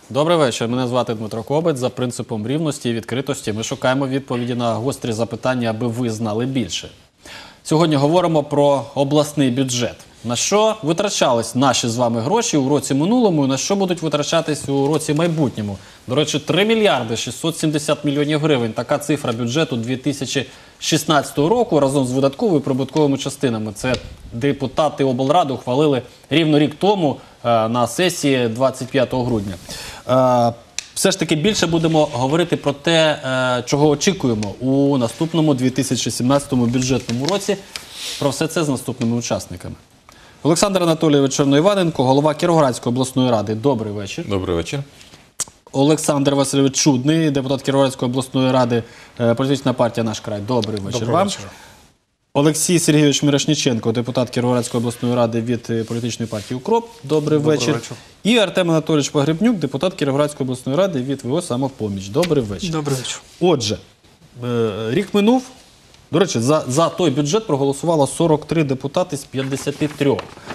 Добрий вечір. Мене звати Дмитро Кобець. За принципом рівності і відкритості ми шукаємо відповіді на гострі запитання, аби ви знали більше. Сьогодні говоримо про обласний бюджет. На що витрачались наші з вами гроші у році минулому і на що будуть витрачатись у році майбутньому. До речі, 3 мільярди 670 мільйонів гривень. Така цифра бюджету 2016 року разом з видатковою і прибутковими частинами. Це депутати облради ухвалили рівно рік тому на сесії 25 грудня. Все ж таки більше будемо говорити про те, чого очікуємо у наступному 2017 бюджетному році. Про все це з наступними учасниками. Олександр Анатолійович Черноїваненко, голова Кіровоградської обласної ради. Добрий вечір. Добрий вечір. Олександр Васильович Чудний, депутат Кіровоградської обласної ради, політична партія «Наш край». Добрий вечір вам. Олексій Сергійович Мірошніченко, депутат Кіровоградської обласної ради від політичної партії «Укроп». Добрий вечір. І Артем Анатолійович Погребнюк, депутат Кіровоградської обласної ради від ВО «Самопоміч». Добрий вечір. Добрий вечір. Отже, рік минув. До речі, за той бюджет проголосувало 43 депутати з 53.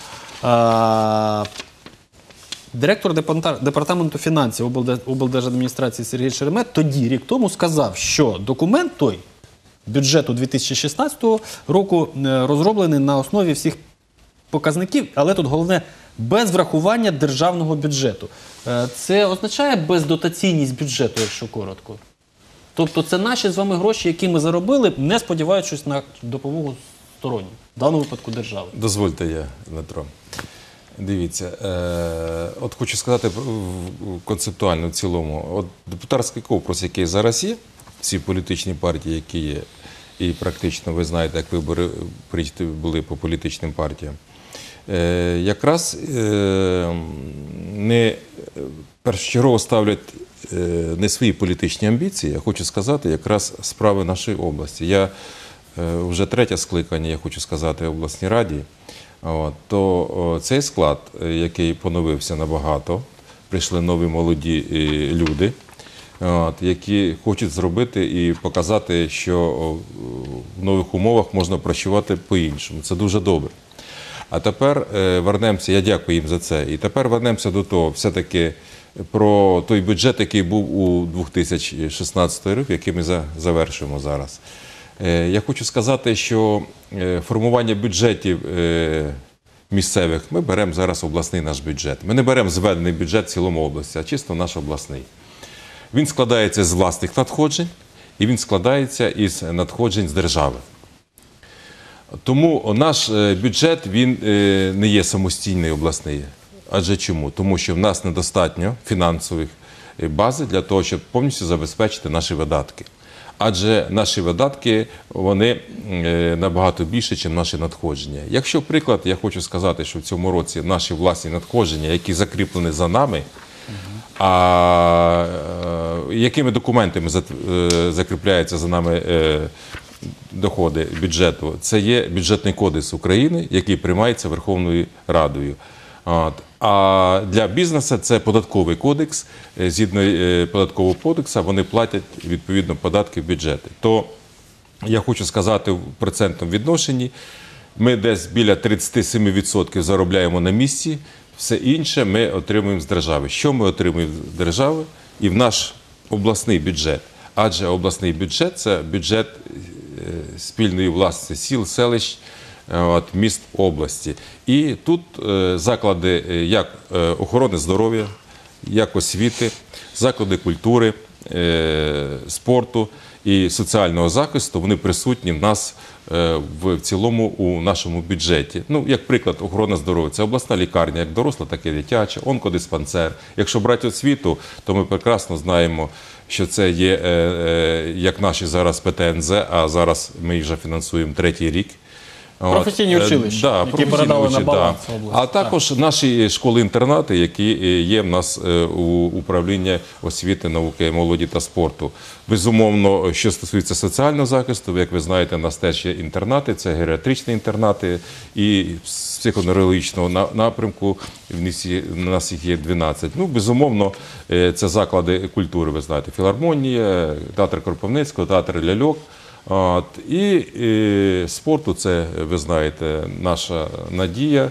Директор департаменту фінансів облдержадміністрації Сергій Шеремет тоді, рік тому, сказав, що документ той, бюджету 2016 року, розроблений на основі всіх показників, але тут головне – без врахування державного бюджету. Це означає бездотаційність бюджету, якщо коротко? Тобто це наші з вами гроші, які ми заробили, не сподіваючись на допомогу сторонню, в даному випадку держави. Дозвольте я, Дмитро. Дивіться, от хочу сказати концептуально в цілому. От депутатський корпус, який зараз є, всі політичні партії, які є, і практично ви знаєте, як вибори були по політичним партіям, якраз не першочергово ставлять не свої політичні амбіції, я хочу сказати, якраз справи нашої області. Я вже третє скликання, я хочу сказати, в обласній раді, то цей склад, який поновився набагато, прийшли нові молоді люди, які хочуть зробити і показати, що в нових умовах можна працювати по-іншому. Це дуже добре. А тепер вернемося, я дякую їм за це, і тепер вернемося до того, все-таки, про той бюджет, який був у 2016 рік, який ми завершуємо зараз. Я хочу сказати, що формування бюджетів місцевих, ми беремо зараз обласний наш бюджет. Ми не беремо зведений бюджет в цілому області, а чисто наш обласний. Він складається з власних надходжень і він складається із надходжень з держави. Тому наш бюджет, він не є самостійний обласний. Адже чому? Тому що в нас недостатньо фінансових бази для того, щоб повністю забезпечити наші видатки. Адже наші видатки, вони набагато більше, ніж наші надходження. Якщо, приклад, я хочу сказати, що в цьому році наші власні надходження, які закріплені за нами, а якими документами закріпляються за нами доходи бюджету, це є бюджетний кодекс України, який приймається Верховною Радою. А для бізнесу це податковий кодекс. Згідно податкового кодексу вони платять відповідно податки в бюджети. То я хочу сказати в процентному відношенні, ми десь біля 37% заробляємо на місці, все інше ми отримуємо з держави. Що ми отримуємо з держави? І в наш обласний бюджет. Адже обласний бюджет – це бюджет спільної власності сіл, селищ, міст області. І тут заклади як охорони здоров'я, як освіти, заклади культури, спорту і соціального захисту, вони присутні в нас в цілому у нашому бюджеті. Ну, як приклад, охорона здоров'я – це обласна лікарня, як доросла, так і дитяча, онкодиспансер. Якщо брати освіту, то ми прекрасно знаємо, що це є, як наші зараз ПТНЗ, а зараз ми їх вже фінансуємо третій рік. Професійні училища, які передали на баланс області. А також наші школи-інтернати, які є в нас у управлінні освіти, науки, молоді та спорту. Безумовно, що стосується соціального захисту, як ви знаєте, у нас теж є інтернати, це геріатричні інтернати і з психоневрологічного напрямку, у нас їх є 12. Ну, безумовно, це заклади культури, ви знаєте, філармонія, театр Кропивницького, театр ляльок. І спорту, це, ви знаєте, наша надія,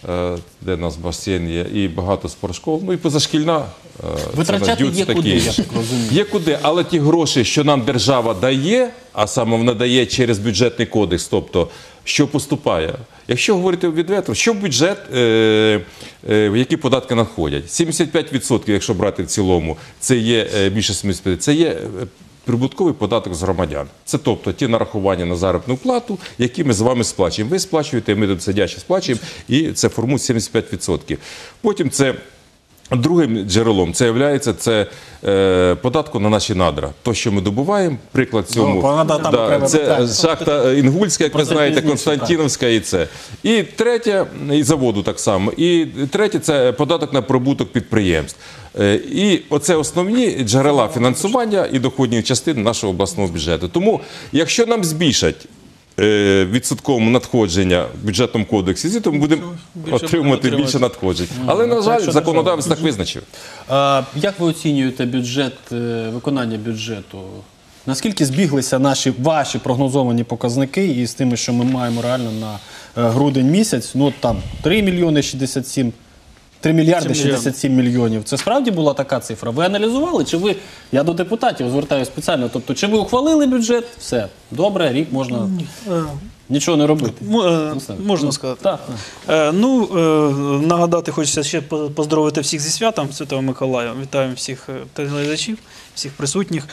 де у нас басейн є, і багато спортшкол, ну і позашкільна. Витрачати є куди, я так розумію. Є куди, але ті гроші, що нам держава дає, а саме вона дає через бюджетний кодекс, тобто, що поступає. Якщо говорити відверто, що в бюджет, які податки надходять? 75%, якщо брати в цілому, це є більше 75%, це є прибутковий податок з громадян. Це тобто ті нарахування на заробітну плату, які ми з вами сплачуємо. Ви сплачуєте, ми тут сидячи сплачуємо, і це формує 75%. Потім це другим джерелом це являється податку на наші надра. То, що ми добуваємо, приклад цьому, це шахта Інгульська, як ви знаєте, Константиновська і це. І третє, і заводу так само. І третє, це податок на прибуток підприємств. І оце основні джерела фінансування і доходні частини нашого обласного бюджету. Тому, якщо нам збільшать відсотковому надходження в бюджетному кодексі, то ми будемо отримувати більше надходжень. Але, на жаль, законодавець так визначив. Як ви оцінюєте бюджет, виконання бюджету? Наскільки збіглися ваші прогнозовані показники із тими, що ми маємо реально на грудень місяць? Ну, там 3 мільярди 67 мільйонів. Це справді була така цифра? Ви аналізували? Чи ви, я до депутатів звертаюся спеціально, тобто, чи ви ухвалили бюджет? Все, добре, рік можна нічого не робити. Можна сказати. Так. Нагадати хочеться ще поздоровити всіх зі святом Святого Миколая. Вітаємо всіх телеглядачів, всіх присутніх.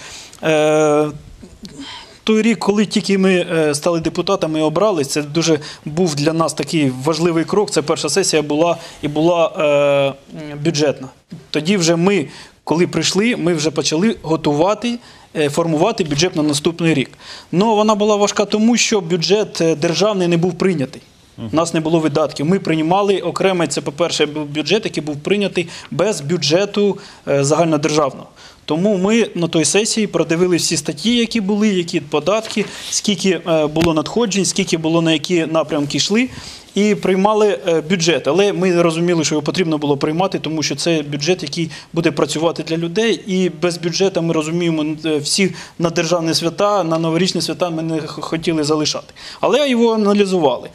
Той рік, коли тільки ми стали депутатами і обрались, це дуже був для нас такий важливий крок. Це перша сесія була бюджетна. Тоді вже ми, коли прийшли, ми вже почали готувати, формувати бюджет на наступний рік. Но вона була важка тому, що бюджет державний не був прийнятий. У нас не було видатків. Ми приймали окремий, це, по-перше, був бюджет, який був прийнятий без бюджету загальнодержавного. Тому ми на той сесії продивили всі статті, які були, які податки, скільки було надходжень, скільки було на які напрямки йшли, і приймали бюджет. Але ми розуміли, що його потрібно було приймати, тому що це бюджет, який буде працювати для людей. І без бюджету, ми розуміємо, всі на державні свята, на новорічні свята ми не хотіли залишати. Але його аналізували.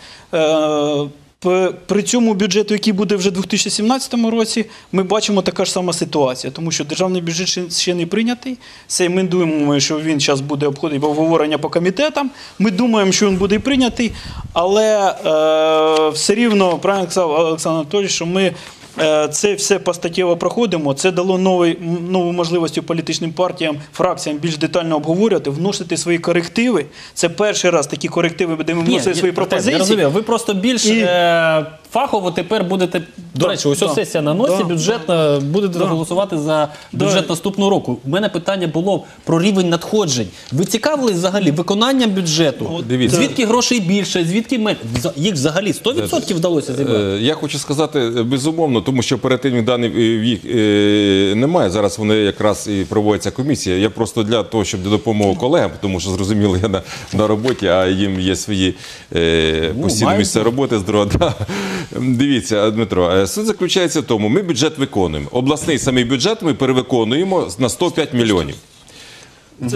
При цьому бюджету, який буде вже у 2017 році, ми бачимо така ж сама ситуація, тому що державний бюджет ще не прийнятий. Ми думаємо, що він зараз буде обходити обговорення по комітетам, ми думаємо, що він буде прийнятий, але все рівно, правильно сказав Олександр Анатолійович, що ми це все постаттєво проходимо, це дало нову можливість політичним партіям, фракціям більш детально обговорювати, вносити свої корективи. Це перший раз такі корективи, де ми вносили свої пропозиції. Я розумію, ви просто більш фахово тепер будете, до речі, ось сесія на носі, бюджетна, будете голосувати за бюджет наступного року. У мене питання було про рівень надходжень. Ви цікавились взагалі виконанням бюджету? Звідки грошей більше, звідки менше? Їх взагалі 100% вдалося зібрати? Я хочу сказати, безумовно, тому що оперативних даних їх немає. Зараз вони якраз і проводяться комісія. Я просто для того, щоб допомогти колегам, тому що, зрозуміло, я на роботі, а їм є свої постійні місця роботи, здорово. Дивіться, Дмитро, суть заключається в тому, ми бюджет виконуємо. Обласний самий бюджет ми перевиконуємо на 105 мільйонів. Це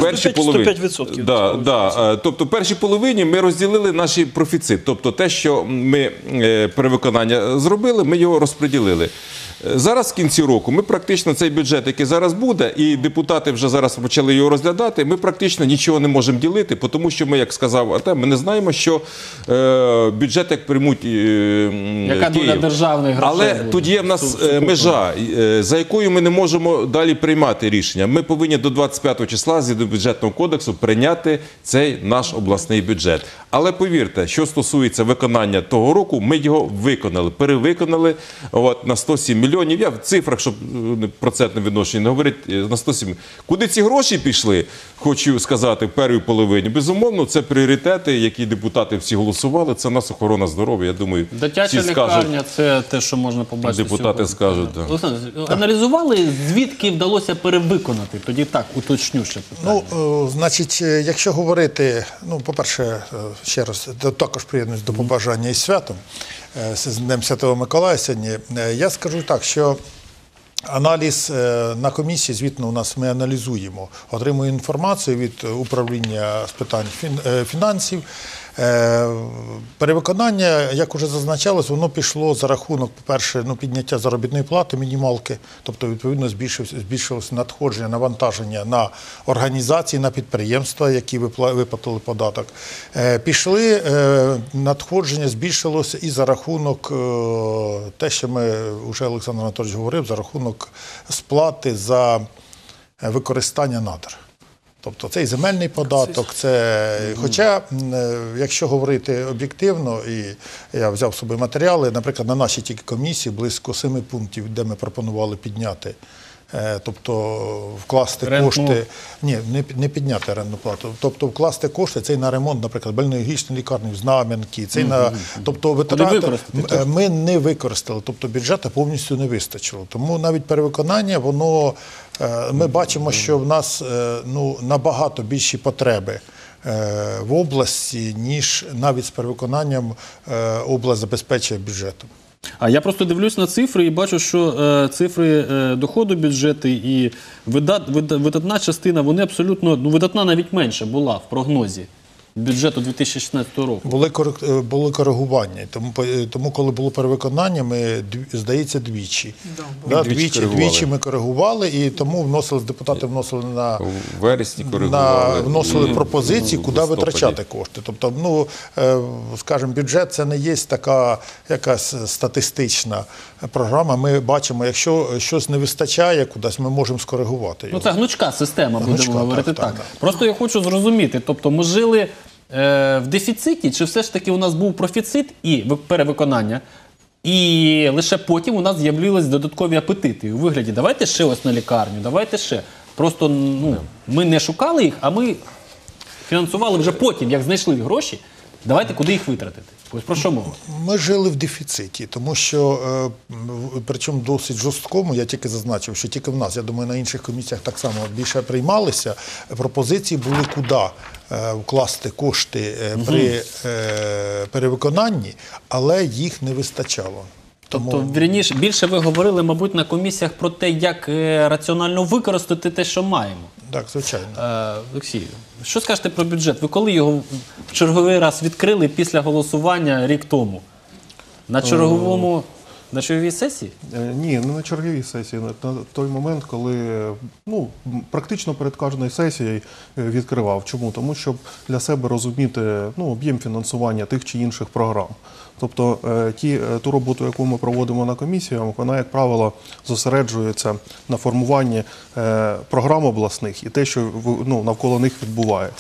105%. Тобто в першій половині ми розділили наш профіцит. Тобто те, що ми перевиконання зробили, ми його розподілили. Зараз в кінці року ми практично цей бюджет, який зараз буде, і депутати вже зараз почали його розглядати, ми практично нічого не можемо ділити, тому що ми, як сказав Артем, ми не знаємо, що бюджет як приймуть яка доля державних грошей Але буде? тут є в нас межа, за якою ми не можемо далі приймати рішення. Ми повинні до 25 числа, згідно бюджетного кодексу, прийняти цей наш обласний бюджет. Але повірте, що стосується виконання того року, ми його виконали, перевиконали на 107 мільйонів. Я в цифрах, щоб процентне відношення не говорити, на 107. Куди ці гроші пішли, хочу сказати, в першій половині. Безумовно, це пріоритети, які депутати всі голосували. Це у нас охорона здоров'я, я думаю, дитяча лікарня – це те, що можна побачити депутати сьогодні. скажуть. Да. Олександр, аналізували, звідки вдалося перевиконати? Тоді так, уточню ще питання. Значить, якщо говорити, по-перше, ще раз, також приєднуюсь до побажання із святом, з Днем Святого Миколая сьогодні, я скажу так, що аналіз на комісії, звітно, у нас ми аналізуємо, отримуємо інформацію від управління з питань фінансів, Перевиконання, як вже зазначалось, воно пішло за рахунок, по-перше, підняття заробітної плати, мінімалки, тобто, відповідно, збільшилося надходження, навантаження на організації, на підприємства, які виплатили податок. Пішли надходження, збільшилося і за рахунок, те, що вже Олександр Анатолійович говорив, за рахунок сплати за використання надр. Тобто це і земельний податок, хоча, якщо говорити об'єктивно, і я взяв з собою матеріали, наприклад, на нашій тільки комісії близько 7 пунктів, де ми пропонували підняти, тобто вкласти кошти, не підняти орендну плату, тобто вкласти кошти, це і на ремонт, наприклад, больничної лікарні в Знам'янки, це і на, тобто витрати ми не використали, тобто бюджету повністю не вистачило. Тому навіть перевиконання, ми бачимо, що в нас набагато більші потреби в області, ніж навіть з перевиконанням область забезпечує бюджетом. А я просто дивлюсь на цифри і бачу, що цифри доходу бюджету і видатна частина, вони абсолютно, видатна навіть менше була в прогнозі бюджету 2016 року. Були коригування, тому коли було перевиконання, ми, здається, двічі. Двічі ми коригували, і тому депутати вносили на вересні вносили пропозиції, куди витрачати кошти. Тобто, скажімо, бюджет – це не є така якась статистична програма. Ми бачимо, якщо щось не вистачає кудись, ми можемо скоригувати його. Це гнучка система, будемо говорити так. Просто я хочу зрозуміти, тобто ми жили в дефіциті, чи все ж таки у нас був профіцит і перевиконання, і лише потім у нас з'явились додаткові апетити у вигляді давайте ще ось на лікарню, давайте ще. Просто ми не шукали їх, а ми фінансували вже потім, як знайшли гроші, давайте куди їх витратити. Ось про що мова? Ми жили в дефіциті, тому що, причому досить жорсткому, я тільки зазначив, що тільки в нас, я думаю, на інших комісіях так само більше приймалися, пропозиції були куди вкласти кошти при перевиконанні, але їх не вистачало. Тобто, вірніше, більше ви говорили, мабуть, на комісіях про те, як раціонально використати те, що маємо. Так, звичайно. Олексій, що скажете про бюджет? Ви коли його в черговий раз відкрили після голосування рік тому? На черговій сесії? Ні, не на черговій сесії. На той момент, коли практично перед кожною сесією відкривав. Чому? Тому що для себе розуміти об'єм фінансування тих чи інших програм. Тобто ту роботу, яку ми проводимо на комісіях, вона, як правило, зосереджується на формуванні програм обласних і те, що навколо них відбувається.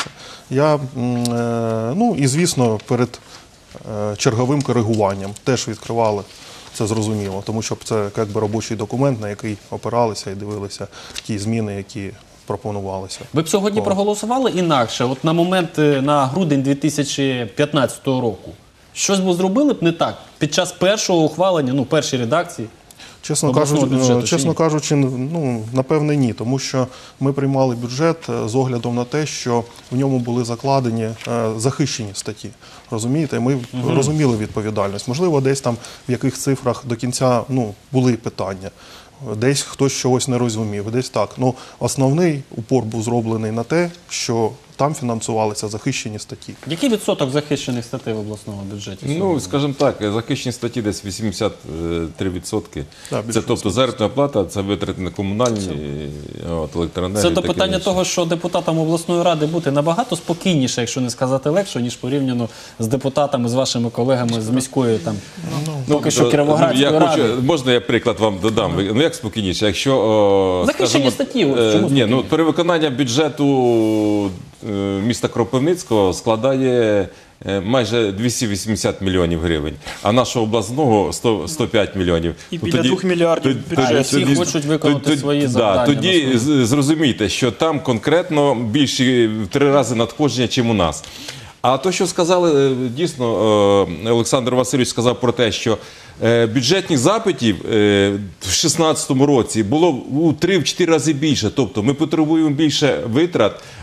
І, звісно, перед черговим коригуванням теж відкривали. Це зрозуміло, тому що це якби робочий документ, на який опиралися і дивилися ті зміни, які пропонувалися. Ви б сьогодні проголосували інакше? От на момент, на грудень 2015 року, щось би зробили б не так під час першого ухвалення, першої редакції? Чесно кажучи, напевне, ні, тому що ми приймали бюджет з оглядом на те, що в ньому були закладені захищені статті. Розумієте? Ми розуміли відповідальність. Можливо, десь там в яких цифрах до кінця були питання. Десь хтось чогось не розумів, десь так. Основний упор був зроблений на те, що там фінансувалися захищені статті. Який відсоток захищених статей в обласному бюджеті? Скажімо так, захищені статті десь 83%. Це, тобто, заробітна плата, це витрати на комунальні, електроенергію. Це до питання того, що депутатам обласної ради бути набагато спокійніше, якщо не сказати легше, ніж порівняно з депутатами, з вашими колегами з міської, поки що Кіровоградської ради. Можна я приклад вам додам? Як спокійніше? Якщо, захищені статті. Перевиконання бюджету міста Кропивницького складає майже 280 мільйонів гривень, а нашого обласного 105 мільйонів. І біля 2 мільярдів бюджету. Всі хочуть виконати свої завдання. Тоді зрозумійте, що там конкретно більше в 3 рази надходження, ніж у нас. А то, що сказали, дійсно, Олександр Васильович сказав про те, що бюджетних запитів в 2016 році було у 3-4 рази більше. Тобто ми потребуємо більше витрат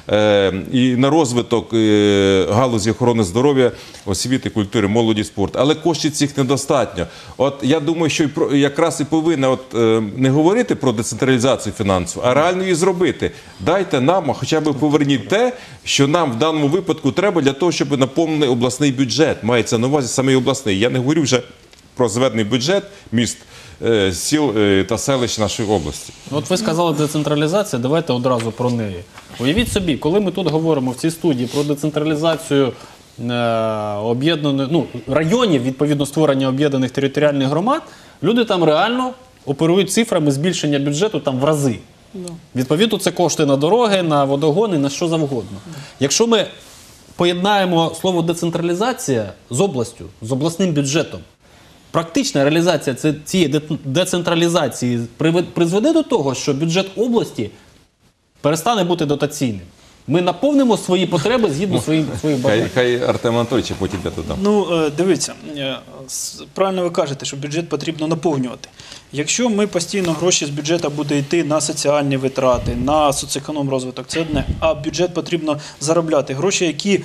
і на розвиток галузі охорони здоров'я, освіти, культури, молоді, спорту. Але коштів цих недостатньо. От я думаю, що якраз і повинна не говорити про децентралізацію фінансову, а реально її зробити. Дайте нам, а хоча б поверніть те, що нам в даному випадку треба для того, щоб наповнити обласний бюджет. Мається на увазі саме обласний. Я не говорю вже про зведений бюджет міст, сіл та селищ нашої області. От ви сказали децентралізація, давайте одразу про неї. Уявіть собі, коли ми тут говоримо в цій студії про децентралізацію районів, відповідно створення об'єднаних територіальних громад, люди там реально оперують цифрами збільшення бюджету там в рази. Відповідно, це кошти на дороги, на водогони, на що завгодно. Якщо ми поєднаємо слово децентралізація з областю, з обласним бюджетом, практична реалізація цієї децентралізації призведе до того, що бюджет області перестане бути дотаційним. Ми наповнимо свої потреби згідно своїх бажань. Хай Артем Анатолійович, а потім я додам. Дивіться, правильно ви кажете, що бюджет потрібно наповнювати. Якщо ми постійно гроші з бюджету буде йти на соціальні витрати, на соцекономрозвиток, це одне. А бюджет потрібно заробляти. Гроші, які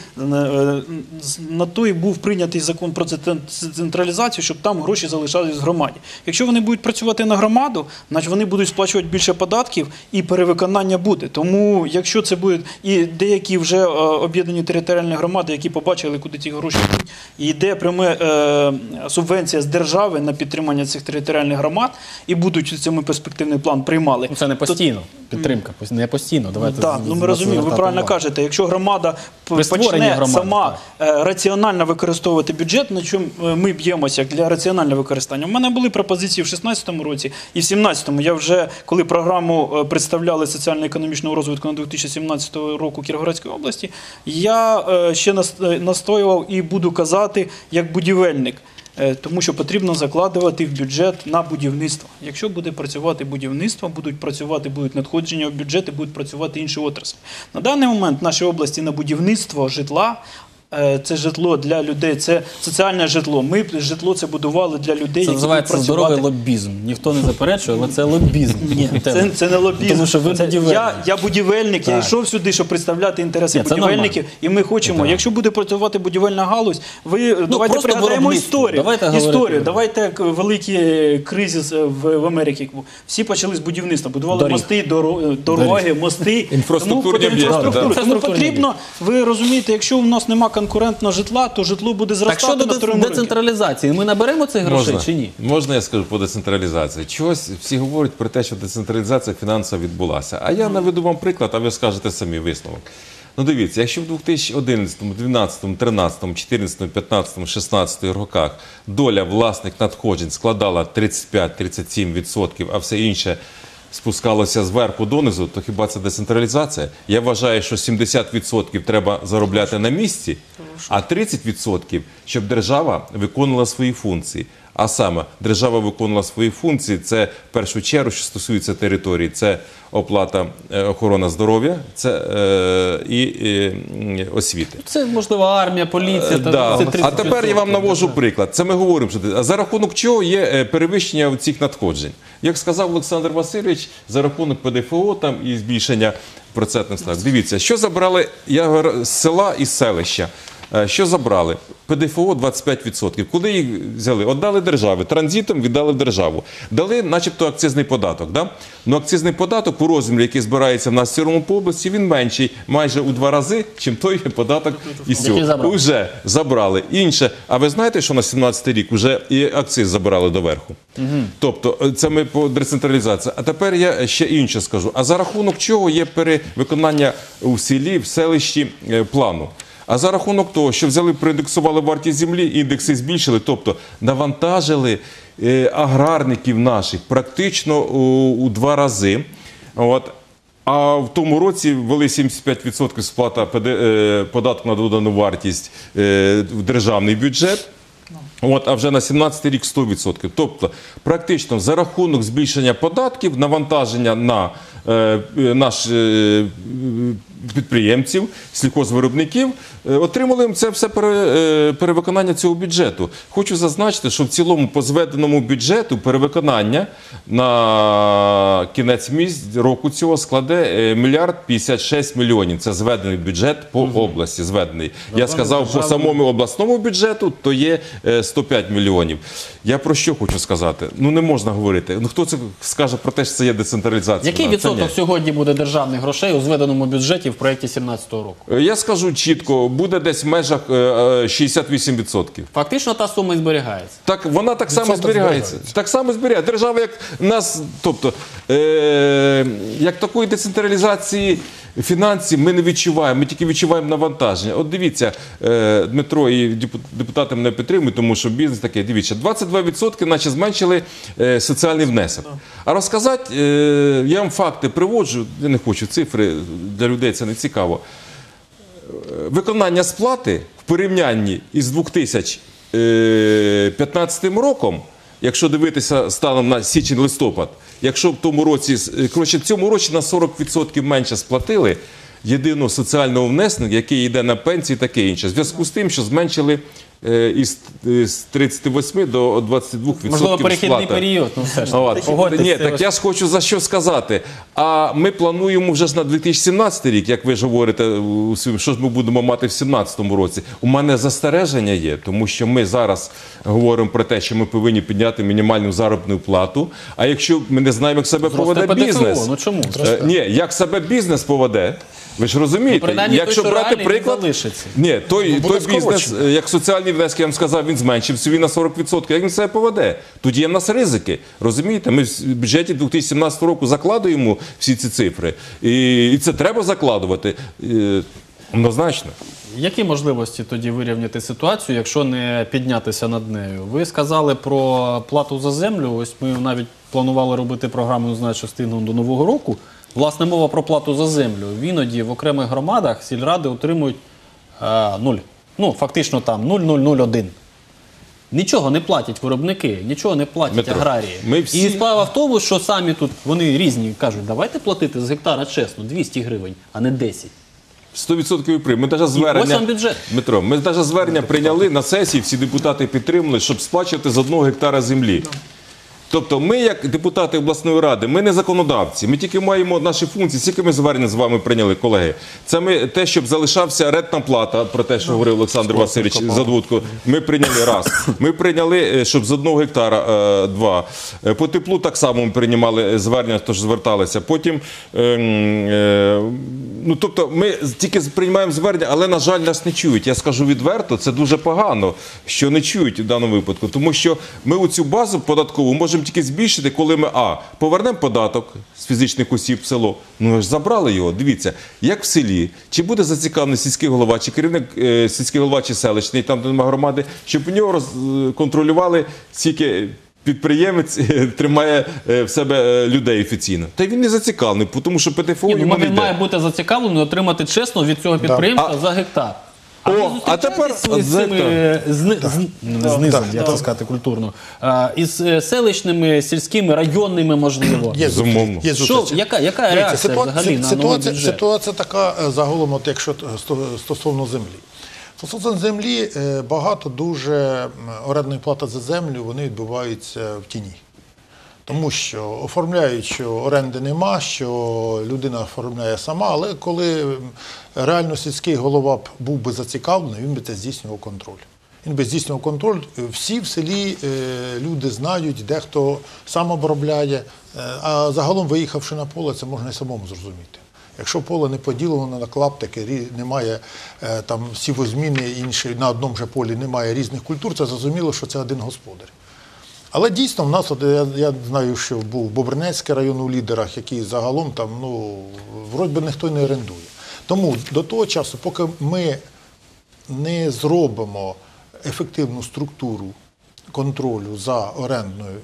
на то і був прийнятий закон про децентралізацію, щоб там гроші залишались в громаді. Якщо вони будуть працювати на громаду, значить вони будуть сплачувати більше податків і перевиконання буде. Тому, якщо це буде, і деякі вже об'єднані територіальні громади, які побачили, куди ці гроші йдуть, і йде пряма субвенція з держави на підтримання цих територіальних громад, і будуть цьому перспективний план приймали. Це не постійно. Підтримка, не постійно. Так, ми розуміємо, ви правильно кажете. Якщо громада почне сама раціонально використовувати бюджет, на чому ми б'ємося для раціонального використання. У мене були пропозиції в 2016 році і в 2017. Я вже, коли програму представляли соціально-економічного розвитку на 2017 року Кіровоградської області, я ще настоював і буду казати, як будівельник. Тому що потрібно закладувати в бюджет на будівництво. Якщо буде працювати будівництво, будуть надходження в бюджет і будуть працювати інші отраслі. На даний момент в нашій області на будівництво житла, це житло для людей, це соціальне житло. Ми житло це будували для людей, які будуть працювати. Це називається здоровий лобізм. Ніхто не заперечує, але це лобізм. Ні, це не лобізм. Тому що ви будівельник. Я будівельник, я йшов сюди, щоб представляти інтереси будівельників. І ми хочемо, якщо буде працювати будівельна галузь, давайте пригадаємо історію. Давайте великий кризис в Америці. Всі почали з будівництва. Будували мости, дороги, мости. Інфраструктурні об'єкти. Тому потрібно, ви розумієте, якщо у нас немає конкурентного житла, то житло буде зростати на второму ринку. Децентралізації, ми наберемо цих грошей чи ні? Можна я скажу по децентралізації? Чогось всі говорять про те, що децентралізація фінансова відбулася. А я наведу вам приклад, а ви скажете самі висновок. Дивіться, якщо в 2011, 2012, 2013, 2014, 2015, 2016 роках доля власних надходжень складала 35-37%, а все інше спускалося зверху донизу, то хіба це децентралізація? Я вважаю, що 70% треба заробляти на місці, а 30% щоб держава виконувала свої функції. А саме, держава виконувала свої функції, це в першу чергу, що стосується території, це оплата охорони здоров'я, це і освіти. Це, можливо, армія, поліція. А тепер я вам навожу приклад. Це ми говоримо, що за рахунок чого є перевищення цих надходжень. Як сказав Олександр Васильович, за рахунок ПДФО там і збільшення процентних ставок. Дивіться, що забрали з села і селища. Що забрали? ПДФО 25%. Куди їх взяли? Отдали державі. Транзитом віддали в державу. Дали начебто акцизний податок. Да? Ну, акцизний податок у розмірі, який збирається в нас в цілому по області, він менший майже у 2 рази, чим той податок із цього. Уже забрали. Інше. А ви знаєте, що на 2017 рік вже і акциз забирали доверху? Тобто, це ми по децентралізації. А тепер я ще інше скажу. А за рахунок чого є перевиконання у селі, в селищі плану? А за рахунок того, що взяли, проіндексували вартість землі, індекси збільшили, тобто навантажили аграрників наших практично у 2 рази. А в тому році ввели 75% сплата податку на додану вартість в державний бюджет. А вже на 2017 рік 100%. Тобто, практично за рахунок збільшення податків, навантаження на наш підприємців, сільхозвиробників, отримали це все перевиконання цього бюджету. Хочу зазначити, що в цілому по зведеному бюджету перевиконання на кінець року цього складе 1,56 мільярдів. Це зведений бюджет по області. Зведений. Я сказав, по самому обласному бюджету то є 105 мільйонів. Я про що хочу сказати? Ну не можна говорити. Ну хто це скаже про те, що це є децентралізація? Який відсоток сьогодні буде державних грошей у зведеному бюджеті в проєкті 2017 року? Я скажу чітко, буде десь в межах 68%. Фактично та сума і зберігається. Так, вона так само Відсоток зберігається. зберігається. Так само зберігається. Держава, як нас, тобто, як такої децентралізації фінансів ми не відчуваємо, ми тільки відчуваємо навантаження. От дивіться, Дмитро і депутати мене підтримують, тому що бізнес такий, дивіться, 22% наче зменшили соціальний внесок. А розказати, я вам факти приводжу, я не хочу цифри, для людей це не цікаво. Виконання сплати в порівнянні із 2015 роком, якщо дивитися станом на січень-листопад, якщо в тому році, коротше, в цьому році на 40% менше сплатили єдиного соціального внеску, який йде на пенсії і таке інше. В зв'язку з тим, що зменшили із 38 до 22% Можливо, перехідний сплата. період, ну все ж. От. Ні, так я ж хочу за що сказати. А ми плануємо вже ж на 2017 рік, як ви ж говорите, що ж ми будемо мати в 2017 році. У мене застереження є, тому що ми зараз говоримо про те, що ми повинні підняти мінімальну заробітну плату, а якщо ми не знаємо, як себе поведе ПДФО, бізнес. ну чому? Ні, як себе бізнес поведе, ви ж розумієте, принаймні, якщо той, що брати реальний, приклад, він залишиться. ні, той бізнес, скорочено. як соціальні внески, я вам сказав, він зменшився, він на 40%. Як він себе поведе? Тут є в нас ризики, розумієте? Ми в бюджеті 2017 року закладуємо всі ці цифри, і це треба закладувати, однозначно. Які можливості тоді вирівняти ситуацію, якщо не піднятися над нею? Ви сказали про плату за землю. Ось ми навіть планували робити програму, не знаю, що встигнемо до Нового року. Власне, мова про плату за землю. Іноді в окремих громадах сільради отримують 0. Ну, фактично там 0,001. Нічого не платять виробники, нічого не платять Дмитро, аграрії. ми всі- І справа в тому, що самі тут, вони різні, кажуть, давайте платити з гектара чесно, 200 гривень, а не 10. 100% прийм. Ми навіть ось звернення, вам бюджет. Дмитро, ми навіть звернення прийняли на сесії, всі депутати підтримали, щоб сплачувати з 1 гектара землі. Тобто ми, як депутати обласної ради, ми не законодавці, ми тільки маємо наші функції. Скільки ми звернення з вами прийняли, колеги? Це ми те, щоб залишався рентна плата, про те, що говорив Олександр Васильович за доводку, ми прийняли раз. Ми прийняли, щоб з 1 гектара 2. По теплу так само ми приймали звернення, тож зверталися. Потім, ну тобто ми тільки приймаємо звернення, але, на жаль, нас не чують. Я скажу відверто, це дуже погано, що не чують в даному випадку. Тому що ми оцю базу податкову можемо тільки збільшити, коли ми, повернемо податок з фізичних осіб в село. Ну, ми ж забрали його. Дивіться, як в селі, чи буде зацікавлений сільський голова, чи керівник сільський голова, чи селищний, там, де немає громади, щоб у нього контролювали скільки підприємець тримає в себе людей офіційно. Та він не зацікавлений, тому що ПДФО йому не Він йде. має бути зацікавлений отримати чесно від цього підприємства за гектар. А ви а тепер зустрічаєтесь з цими знизом, як це сказати культурно, із селищними, сільськими, районними, можливо. Є Безумовно. є Що, зустрічі. яка реакція взагалі на новий бюджет? Ситуація така загалом, от якщо стосовно землі. Стосовно землі, багато дуже орендної плати за землю, вони відбуваються в тіні. Тому що оформляють, що оренди нема, що людина оформляє сама, але коли реально сільський голова б був би зацікавлений, він би це здійснював контроль. Він би здійснював контроль. Всі в селі люди знають, дехто сам обробляє, а загалом, виїхавши на поле, це можна і самому зрозуміти. Якщо поле не поділено на клаптики, немає там сівозміни інші, на одному же полі немає різних культур, це зрозуміло, що це один господар. Але дійсно в нас, от я знаю, що був Бобринецький район у лідерах, який загалом там, вроді би ніхто не орендує. Тому до того часу, поки ми не зробимо ефективну структуру контролю за орендною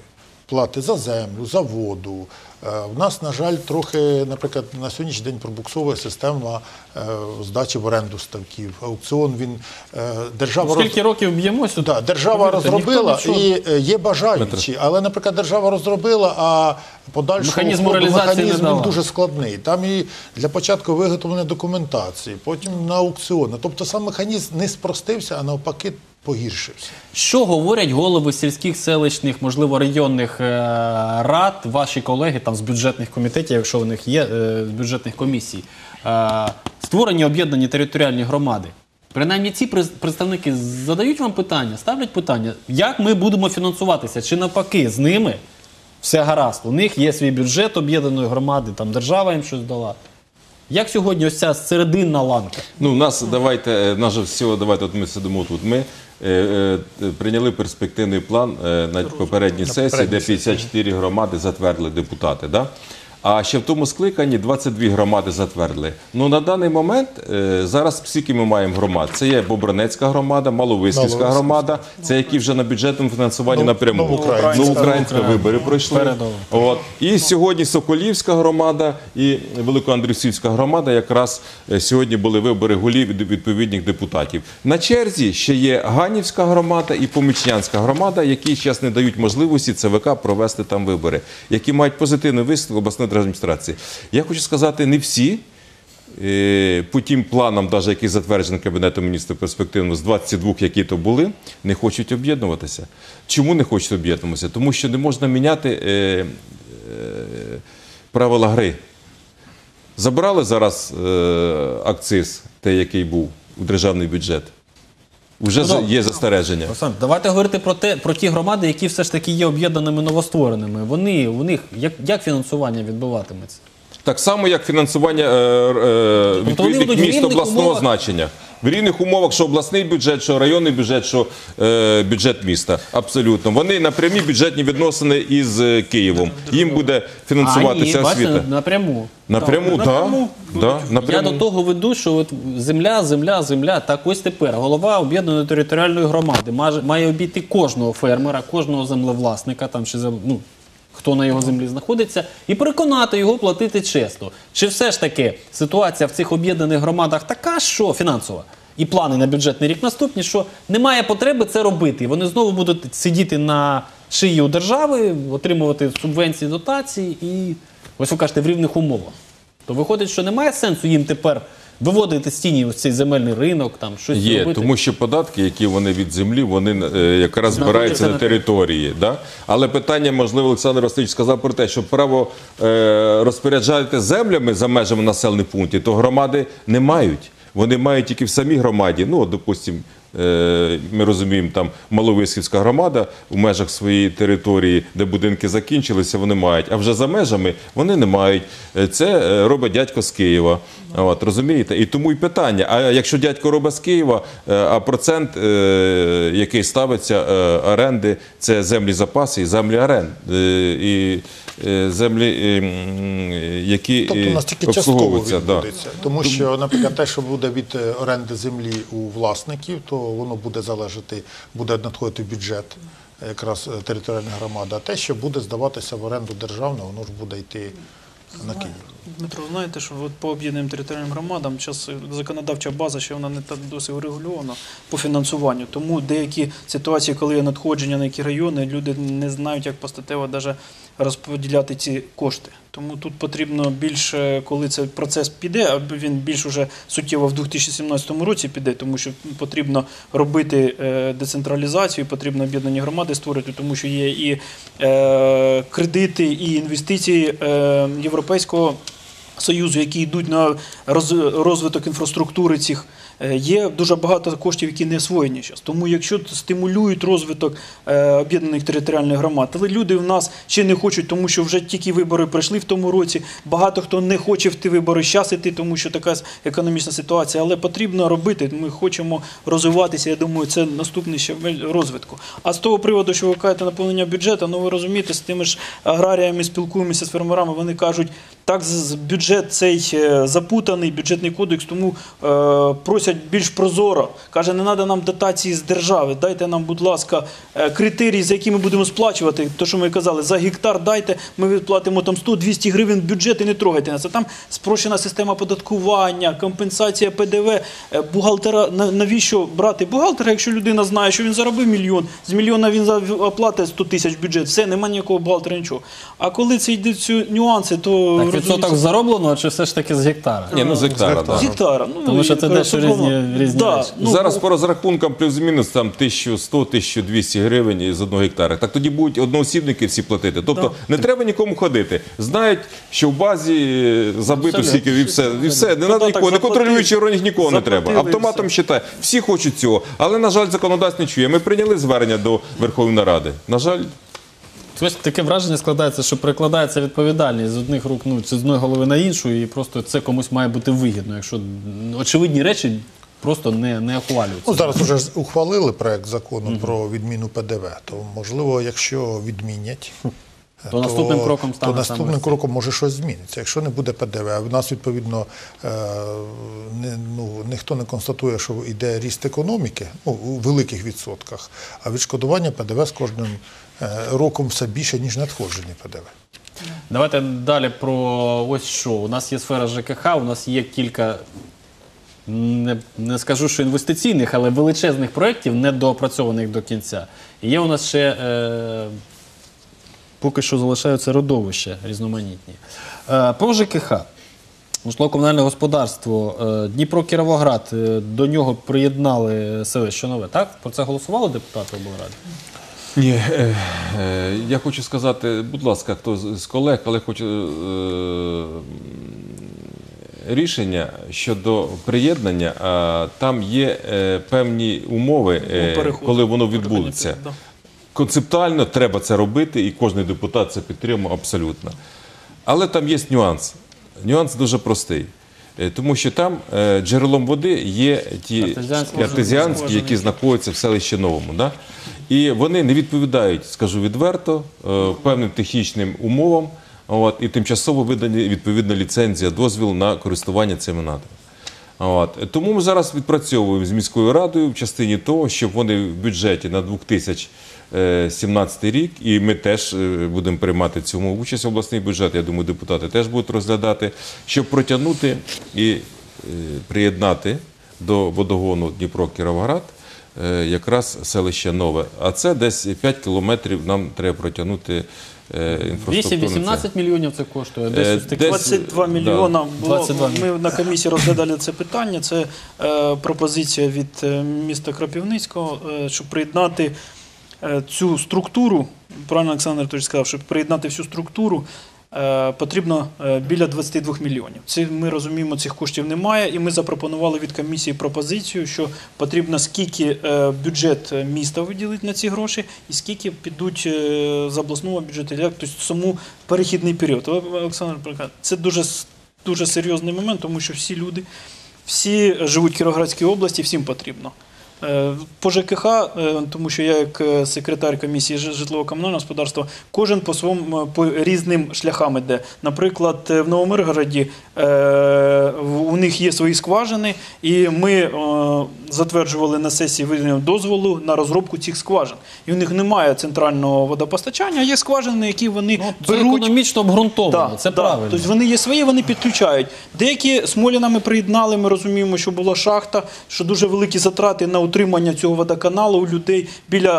плати за землю, за воду. В нас, на жаль, трохи, наприклад, на сьогоднішній день пробуксовує система здачі в оренду ставків. Аукціон, він держава... Скільки років б'ємося? Да, держава розробила і є бажаючі, але, наприклад, держава розробила, а подальшого механізм він дуже складний. Там і для початку виготовлення документації, потім на аукціони. Тобто сам механізм не спростився, а навпаки погіршився. Що говорять голови сільських, селищних, можливо, районних рад, ваші колеги там з бюджетних комітетів, якщо у них є, з бюджетних комісій, створені об'єднані територіальні громади? Принаймні ці представники задають вам питання, ставлять питання, як ми будемо фінансуватися, чи навпаки з ними все гаразд, у них є свій бюджет об'єднаної громади, там держава їм щось дала. Як сьогодні ось ця серединна ланка? Ну, у нас, давайте, от ми сидимо тут, ми прийняли перспективний план на попередній сесії, де 54 громади затвердили депутати, да? А ще в тому скликанні 22 громади затвердили. Ну, на даний момент, зараз скільки ми маємо громад? Це є Бобринецька громада, Маловиськівська громада, це які вже на бюджетному фінансуванні напряму. Новоукраїнська вибори пройшли. От. І сьогодні Соколівська громада і Великоандрусівська громада, якраз сьогодні були вибори голів від відповідних депутатів. На черзі ще є Ганівська громада і Помічнянська громада, які зараз не дають можливості ЦВК провести там вибори, які мають позитивний висновок обласної адміністрації. Я хочу сказати, не всі по тим планам, навіть які затверджені Кабінетом міністрів перспективно, з 22, які то були, не хочуть об'єднуватися. Чому не хочуть об'єднуватися? Тому що не можна міняти правила гри. Забрали зараз акциз, той, який був у державний бюджет. Уже є застереження. Олександр, давайте говорити про ті громади, які все ж таки є об'єднаними новоствореними. У них як фінансування відбуватиметься? Так само, як фінансування відповідних міст обласного значення. В рівних умовах, що обласний бюджет, що районний бюджет, що бюджет міста. Абсолютно. Вони на прямі бюджетні відносини із Києвом. Їм буде фінансуватися освіта. Бачите, напряму. Напряму, так. Я до того веду, що от земля, так ось тепер голова об'єднаної територіальної громади має обійти кожного фермера, кожного землевласника, там, чи хто на його землі знаходиться, і переконати його платити чесно. Чи все ж таки ситуація в цих об'єднаних громадах така, що фінансова, і плани на бюджетний рік наступні, що немає потреби це робити. І вони знову будуть сидіти на шиї у держави, отримувати субвенції, дотації і, ось ви кажете, в рівних умовах. То виходить, що немає сенсу їм тепер виводити з тіні ось цей земельний ринок, там щось робити? Є, тому що податки, які вони від землі, вони якраз збираються на території. Да? Але питання, можливо, Олександр Васильович сказав про те, що право розпоряджати землями за межами населених пунктів, то громади не мають. Вони мають тільки в самій громаді, ну, допустимо, ми розуміємо, там Маловиськівська громада в межах своєї території, де будинки закінчилися, вони мають, а вже за межами вони не мають. Це робить дядько з Києва. От, розумієте? І тому і питання, а якщо дядько робить з Києва, а процент, який ставиться оренди, це землі запаси і землі оренди. І землі, які тобто у нас тільки частково відбудеться. Тому що, наприклад, те, що буде від оренди землі у власників, то воно буде залежати, буде надходити в бюджет якраз територіальна громада, а те, що буде здаватися в оренду державну, воно ж буде йти на Київ. Дмитро, знаєте, що от по об'єднаним територіальним громадам зараз законодавча база, ще вона не так досить врегульована по фінансуванню. Тому деякі ситуації, коли є надходження на які райони, люди не знають, як постатево навіть розподіляти ці кошти. Тому тут потрібно більше, коли цей процес піде, а він більш уже суттєво в 2017 році піде, тому що потрібно робити децентралізацію, потрібно об'єднані громади створити, тому що є і кредити, і інвестиції Європейського Союзу, які йдуть на розвиток інфраструктури цих. Є дуже багато коштів, які не освоєні зараз. Тому якщо стимулюють розвиток об'єднаних територіальних громад, але люди в нас ще не хочуть, тому що вже тільки вибори пройшли в тому році, багато хто не хоче в ті вибори зараз іти, тому що така економічна ситуація, але потрібно робити, ми хочемо розвиватися, я думаю, це наступний щабель розвитку. А з того приводу, що ви кажете, наповнення бюджету, ну ви розумієте, з тими ж аграріями спілкуємося, з фермерами, вони кажуть, так, бюджет цей запутаний, бюджетний кодекс, тому просять просять більш прозоро. Каже, не треба нам дотації з держави, дайте нам, будь ласка, критерії, за які ми будемо сплачувати. То, що ми казали, за гектар дайте, ми відплатимо там 100-200 гривень бюджет і не трогайте нас. А там спрощена система податкування, компенсація ПДВ, бухгалтера. Навіщо брати бухгалтера, якщо людина знає, що він заробив мільйон, з мільйона він оплатить 100 тисяч бюджет, все, немає ніякого бухгалтера, нічого. А коли це йде ці нюанси, то... Так, відсоток заробленого чи все ж таки з гектара? Ні, ну з гектара, З так. гектара. Тому що це дещо різні Да, речі. Зараз по розрахункам плюс-мінус там 1100-1200 гривень з 1 гектара. Так тоді будуть одноосібники всі платити. Тобто не треба нікому ходити. Знають, що в базі забито стільки і все. І все. Не треба нікого, не контролюючи органів нікого не треба. Автоматом считає. Всі хочуть цього. Але, на жаль, законодавець не чує. Ми прийняли звернення до Верховної Ради. На жаль, Ось таке враження складається, що перекладається відповідальність з одних рук, ну, чи з одної голови на іншу, і просто це комусь має бути вигідно, якщо очевидні речі просто не ухвалюються. Ну, зараз вже ухвалили проект закону про відміну ПДВ, то, можливо, якщо відмінять, То наступним кроком стане то наступним саме це. кроком може щось зміниться. Якщо не буде ПДВ, а в нас, відповідно, ніхто не констатує, що йде ріст економіки, ну, у великих відсотках, а відшкодування ПДВ з кожним роком все більше, ніж надходження ПДВ. Давайте далі про ось що. У нас є сфера ЖКХ, у нас є кілька, не скажу, що інвестиційних, але величезних проєктів, недоопрацьованих до кінця. І є у нас ще, поки що залишаються родовища різноманітні. Про ЖКХ. Житлово-комунальне господарство Дніпро-Кіровоград, до нього приєднали селище Нове, так? Про це голосували депутати облради? ні, я хочу сказати, будь ласка, хто з колег, але хочу рішення щодо приєднання, там є певні умови, коли воно відбудеться. Концептуально треба це робити, і кожен депутат це підтримує абсолютно. Але там є нюанс. Нюанс дуже простий. Тому що там джерелом води є ті артезіанські, які знаходяться в селищі Новому. Да? І вони не відповідають, скажу відверто, певним технічним умовам, і тимчасово видані відповідна ліцензія, дозвіл на користування цими надрами. Тому ми зараз відпрацьовуємо з міською радою в частині того, щоб вони в бюджеті на 2017 рік, і ми теж будемо приймати в цьому участь, обласний бюджет, я думаю, депутати теж будуть розглядати, щоб протягнути і приєднати до водогону Дніпро-Кіровоград якраз селище Нове. А це десь 5 кілометрів нам треба протягнути інфраструктуру. 8-18 мільйонів це коштує. Десь 22 мільйона було. 22 Ми на комісії розглядали це питання. Це пропозиція від міста Кропивницького, щоб приєднати цю структуру, правильно Олександр Анатолійович сказав, щоб приєднати всю структуру, потрібно біля 22 мільйонів. Це, ми розуміємо, цих коштів немає, і ми запропонували від комісії пропозицію, що потрібно скільки бюджет міста виділити на ці гроші, і скільки підуть з обласного бюджету, тобто саму перехідний період. Олександр, це дуже серйозний момент, тому що всі люди, всі живуть в Кіровоградській області, всім потрібно. По ЖКХ, тому що я як секретар комісії житлово-комунального господарства, кожен по різним шляхам йде. Наприклад, в Новомиргороді у них є свої скважини, і ми затверджували на сесії виділення дозволу на розробку цих скважин. І у них немає центрального водопостачання, а є скважини, які вони Це беруть. економічно обґрунтовано, це правильно. Тобто вони є свої, вони підключають. Деякі Смоліна ми приєднали, ми розуміємо, що була шахта, що дуже великі затрати на утримання цього водоканалу у людей біля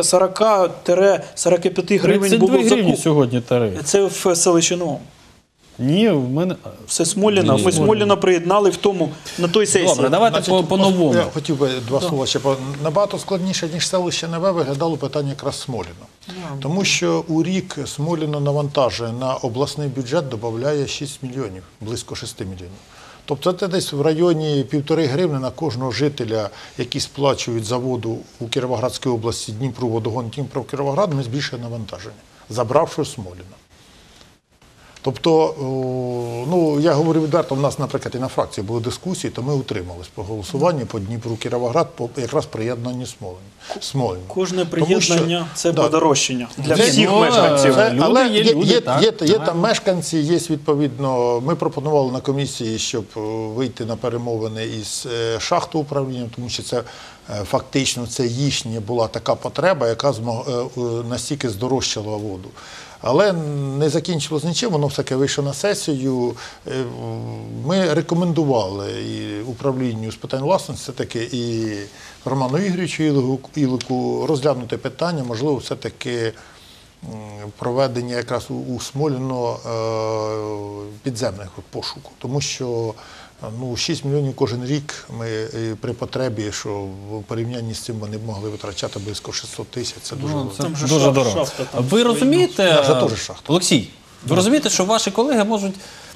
40-45 гривень було 32 гривні закуп. сьогодні тариф. Це в селищі Новому. Ні, в мене... Все Смоліна. Ми Смоліна приєднали на той сесії. Добре, давайте по-новому. Я хотів би два слова ще. Набагато складніше, ніж селище Нове, виглядало питання якраз Смоліно. Тому що у рік Смоліно навантажує на обласний бюджет, додає 6 мільйонів, близько 6 мільйонів. Тобто це десь в районі 1,5 гривни на кожного жителя, які сплачують за воду у Кіровоградській області Дніпроводогон, Дніпро-Кіровоград, ми збільшуємо навантаження, забравши Смоліно. Тобто, ну, я говорю відверто, в нас, наприклад, і на фракції були дискусії, то ми утримались по голосуванню по Дніпру, Кіровоград, по якраз приєднанню Смольного. Кожне приєднання – це да, подорожчання для Це- всіх ну, мешканців. люди Але є люди, так. є там мешканці, є відповідно. Ми пропонували на комісії, щоб вийти на перемовини із шахтою управлінням, тому що це фактично це їхня була така потреба, яка настільки здорожчала воду. Але не закінчилось нічим, воно все-таки вийшло на сесію. Ми рекомендували і управлінню з питань власності, все-таки і Роману Ігоровичу Ілику розглянути питання, можливо, все-таки проведення якраз у Смоліно підземних пошуку. Тому що 6 мільйонів кожен рік ми при потребі, що в порівнянні з цим вони б могли витрачати близько 600 тисяч. Це дуже Ну, це Там же дуже дорого. шахта, там Ви розумієте, Вже теж шахта. Олексій, ви розумієте, що ваші колеги можуть,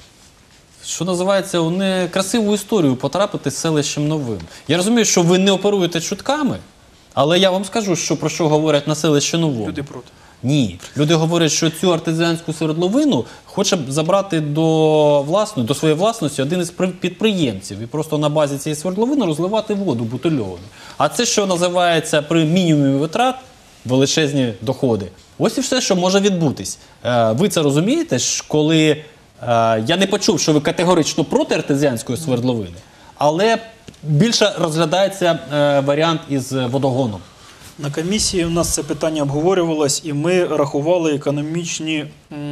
що називається, у некрасиву історію потрапити з селищем Новим. Я розумію, що ви не оперуєте чутками, але я вам скажу, що про що говорять на селищі Новому. Люди проти. Ні. Люди говорять, що цю артезіанську свердловину хоче забрати до своєї власності один із підприємців і просто на базі цієї свердловини розливати воду бутильовану. А це, що називається, при мінімумі витрат величезні доходи. Ось і все, що може відбутись. Ви це розумієте, коли я не почув, що ви категорично проти артезіанської свердловини, але більше розглядається варіант із водогоном. На комісії у нас це питання обговорювалось, і ми рахували економічні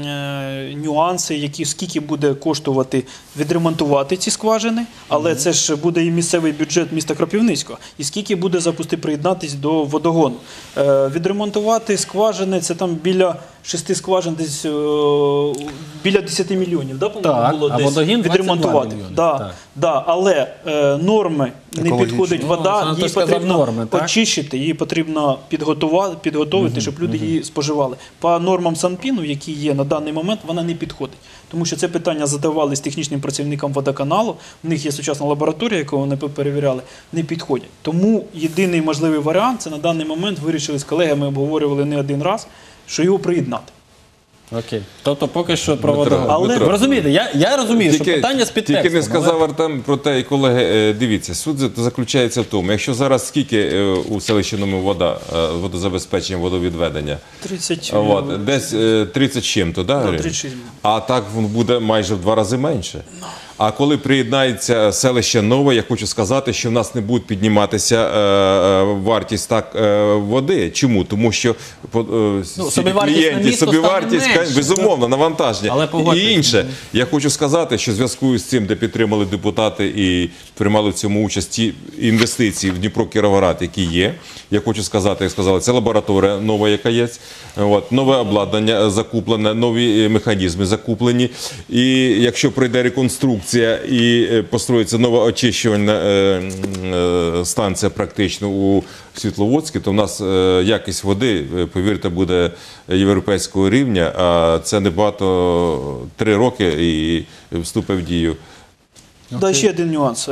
нюанси, скільки буде коштувати відремонтувати ці скважини, але це ж буде і місцевий бюджет міста Кропивницького, і скільки буде приєднатись до водогону. Відремонтувати скважини, це там біля 6 скважин, десь біля 10 мільйонів, да, по-моєму, Так, було а десь водогін 22 відремонтувати. мільйони. Да, Так. да, але норми не Екологічні. підходить вода, Ну, її це сказав потрібно норми, так? очищити, її потрібно підготовити, щоб люди її споживали. По нормам Санпіну, які є на даний момент, вона не підходить. Тому що це питання задавались технічним працівникам водоканалу, в них є сучасна лабораторія, яку вони перевіряли, не підходять. Тому єдиний можливий варіант, це на даний момент вирішили з колегами, обговорювали не один раз, що його приєднати. Окей. Тобто поки що про Дмитро, водогон. Але Дмитро. ви розумієте, я розумію, що питання з підтекстом. Тільки не сказав Артем про те, і колеги, дивіться, суть заключається в тому, якщо зараз скільки у селищі Новому водозабезпечення, водовідведення? 30 От, десь 30 чим-то, да? гривень? 36. А так воно буде майже в 2 рази менше. А коли приєднається селище нове, я хочу сказати, що в нас не буде підніматися вартість води. Чому? Тому що собівартість на місто собівартість, стане менше. безумовно, навантаження. Але погодьтесь. І інше. Я хочу сказати, що в зв'язку з цим, де підтримали депутати і приймали в цьому участь ті інвестиції в Дніпро-Кіровоград, які є, я хочу сказати, як сказали, це лабораторія нова, яка є, нове обладнання закуплене, нові механізми закуплені. І якщо пройде реконструкція і построїться нова очищувальна станція практично у Світловодській, то в нас якість води, повірте, буде європейського рівня, а це небагато 3 роки і вступить в дію. Да, ще один нюанс.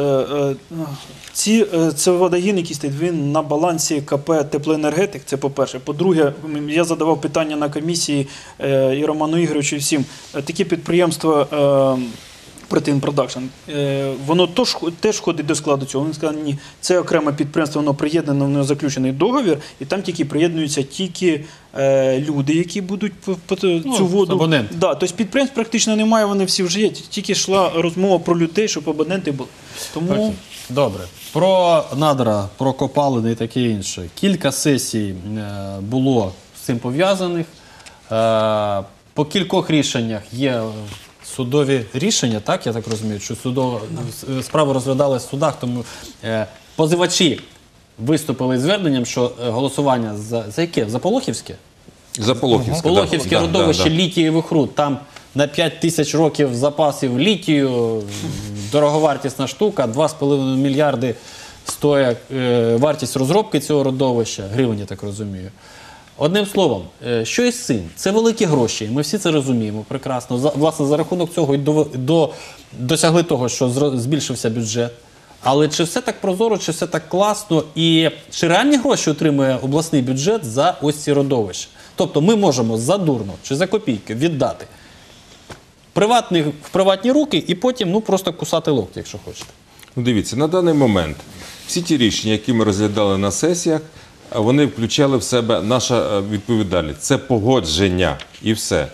Це водогін, який стоїть, він на балансі КП «Теплоенергетик», це по-перше. По-друге, я задавав питання на комісії і Роману Ігоровичу, і всім. Такі підприємства Protein Production, воно теж входить до складу цього. Вони сказали, ні, це окреме підприємство, воно приєднано, воно заключений договір, і там тільки приєднуються люди, які будуть цю воду. абоненти. Да, тобто підприємств практично немає, вони всі вже є. Тільки йшла розмова про людей, щоб абоненти були. Тому Окей. Добре. Про надра, про копалини і таке інше. Кілька сесій було з цим пов'язаних. По кількох рішеннях є судові рішення, так, я так розумію, що справи розглядали в судах, тому позивачі виступили з зверненням, що голосування за яке? За Полохівське? За Полохівське. Полохівське родовище літієвих руд, там на 5 тисяч років запасів літію, дороговартісна штука, 2,5 мільярди стоїть вартість розробки цього родовища, гривень, я так розумію. Одним словом, що із цим? Це великі гроші, ми всі це розуміємо прекрасно. Власне, за рахунок цього і досягли того, що збільшився бюджет. Але чи все так прозоро, чи все так класно, і чи реальні гроші отримує обласний бюджет за ось ці родовища? Тобто ми можемо задурно чи за копійки віддати в приватні руки і потім просто кусати локті, якщо хочете. Ну, дивіться, на даний момент всі ті рішення, які ми розглядали на сесіях, вони включали в себе наша відповідальність. Це погодження і все.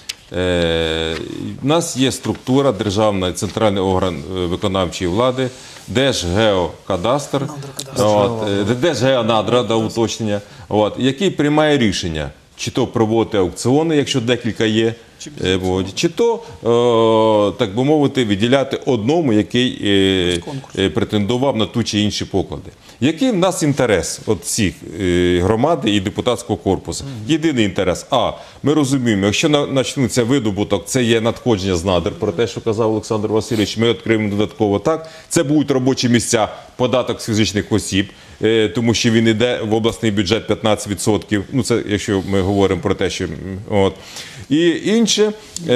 У нас є структура, державна, центральний орган виконавчої влади, Держгеокадастр, Держгеонадра, уточнення, який приймає рішення, чи то проводити аукціони, якщо декілька є, чи то, так би мовити, виділяти одному, який претендував на ту чи інші поклади. Який в нас інтерес от всіх громади і депутатського корпусу? Єдиний інтерес. Ми розуміємо, якщо почнеться видобуток, це є надходження з надр, про те, що казав Олександр Васильович, ми відкриємо додатково так. Це будуть робочі місця, податок з фізичних осіб, тому що він йде в обласний бюджет 15%. Ну, це якщо ми говоримо про те, що... І інше,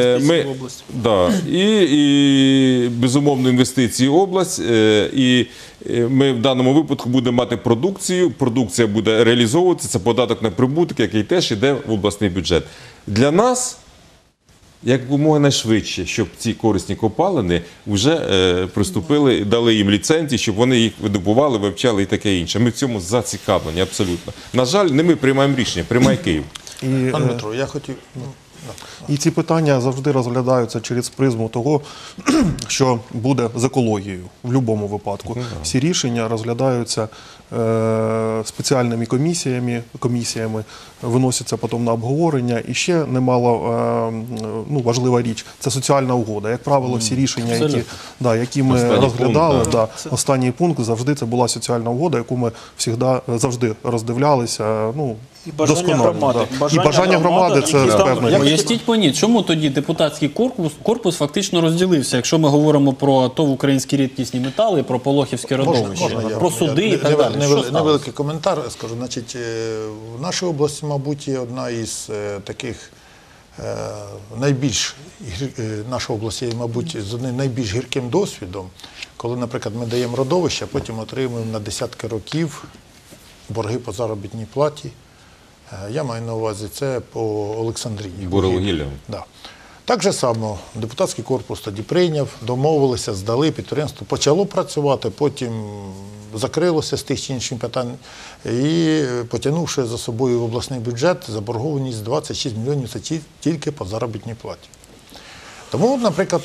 і безумовно інвестиції в область, і ми в даному випадку будемо мати продукцію, продукція буде реалізовуватися, це податок на прибуток, який теж йде в обласний бюджет. Для нас, якомога найшвидше, щоб ці корисні копалини вже приступили, дали їм ліцензії, щоб вони їх видобували, вивчали і таке інше. Ми в цьому зацікавлені абсолютно. На жаль, не ми приймаємо рішення, приймає Київ. Пан Дмитро, я хотів... І ці питання завжди розглядаються через призму того, що буде з екологією в будь-якому випадку. Всі рішення розглядаються спеціальними комісіями, виносяться потім на обговорення. І ще немало важлива річ – це соціальна угода. Як правило, всі рішення, які ми розглядали, останній пункт завжди це була соціальна угода, яку ми завжди роздивлялися. І бажання громади. І бажання громади – це певне. Поясніть мені, чому тоді депутатський корпус фактично розділився, якщо ми говоримо про ТОВ «Українські рідкісні метали», про Пологівське родовище, про суди і так далі. Невеликий коментар скажу. Значить, в нашій області, мабуть, є одна із таких наша область є, мабуть, з одним найбільш гірким досвідом, коли, наприклад, ми даємо родовище, а потім отримуємо на десятки років борги по заробітній платі. Я маю на увазі це по Олександрії. Буровугілля. Да. Так же само депутатський корпус тоді прийняв, домовилися, здали, підприємство почало працювати, потім закрилося з тих чи інших питань і потягнувши за собою в обласний бюджет заборгованість 26 мільйонів, це тільки по заробітній платі. Тому, наприклад,